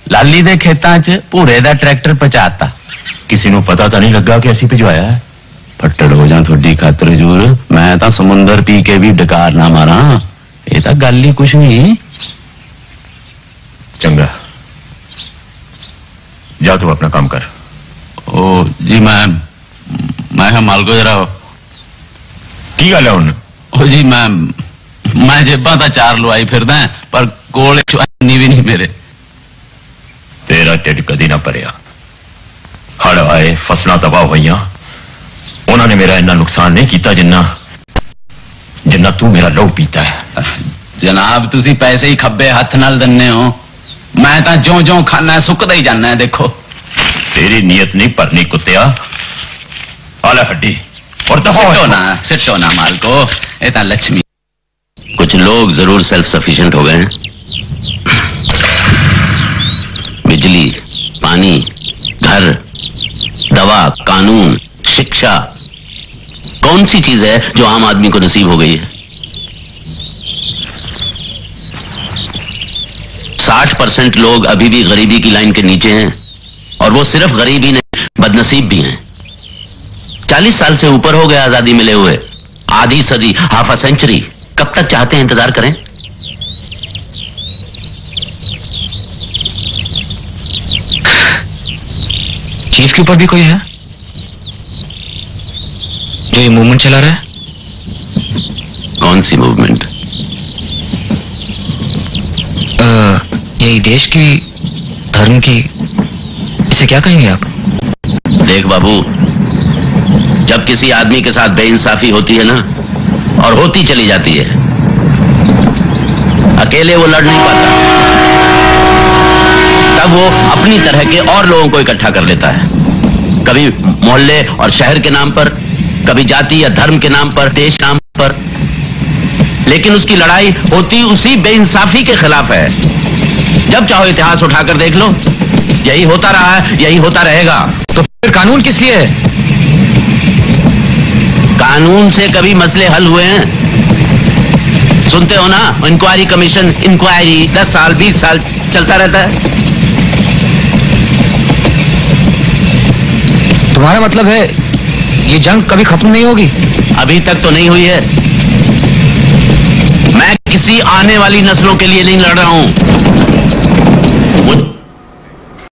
लाली दे खेतां 'च भूरे दा ट्रैक्टर पहुंचाता। किसी नूं पता तो नहीं लगा कि असीं भिजवाया है। फट्टड़ हो जा थोड़ी खातर हजूर, मैं तो समुंदर पी के भी डकार ना मारा। ये तो गल ही कुछ नहीं। चंगा, जा तू अपना काम कर। ओ जी मैं मालको जरा की गल है हुण? ओ जी मैं जेबां तां चार लवाई फिरदा पर कोल चुन्नी भी नहीं मेरे। तेरा ढिड कदी ना भरिया। हड़ आए, फसलां तबाह होईयां, उन्होंने मेरा इन्ना नुकसान नहीं किया जिन्ना तू मेरा लहू पीता है। जनाब तुसी पैसे ही खब्बे हथ नाल दन्ने हो, मैं तां ज्यों ज्यों खाना सुकदा ही जाना है। देखो तेरी नीयत नहीं भरनी कुत्तिया। आला हड्डी और सिटो ना मालको, ये तां लक्ष्मी। कुछ लोग जरूर सेल्फ सफिशिएंट हो गए हैं। बिजली, पानी, घर, दवा, कानून, शिक्षा, कौन सी चीज है जो आम आदमी को नसीब हो गई है? 60% लोग अभी भी गरीबी की लाइन के नीचे हैं, और वो सिर्फ गरीब ही नहीं, बदनसीब भी हैं। 40 साल से ऊपर हो गया आजादी मिले हुए, आधी सदी, हाफ अ सेंचुरी। कब तक चाहते हैं इंतजार करें? चीफ के ऊपर भी कोई है जो ये मूवमेंट चला रहा है? कौन सी मूवमेंट? यही देश की, धर्म की, इसे क्या कहेंगे आप? देख बाबू, जब किसी आदमी के साथ बेइंसाफी होती है ना, और होती चली जाती है, अकेले वो लड़ नहीं पाता, तब वो अपनी तरह के और लोगों को इकट्ठा कर लेता है। कभी मोहल्ले और शहर के नाम पर, कभी जाति या धर्म के नाम पर, देश नाम पर, लेकिन उसकी लड़ाई होती उसी बेइंसाफी के खिलाफ है। जब चाहो इतिहास उठाकर देख लो, यही होता रहा है, यही होता रहेगा। तो फिर कानून किस लिए है? कानून से कभी मसले हल हुए हैं? सुनते हो ना, इंक्वायरी कमीशन, इंक्वायरी 10 साल 20 साल चलता रहता है। तुम्हारा मतलब है ये जंग कभी खत्म नहीं होगी? अभी तक तो नहीं हुई है। मैं किसी आने वाली नस्लों के लिए नहीं लड़ रहा हूं।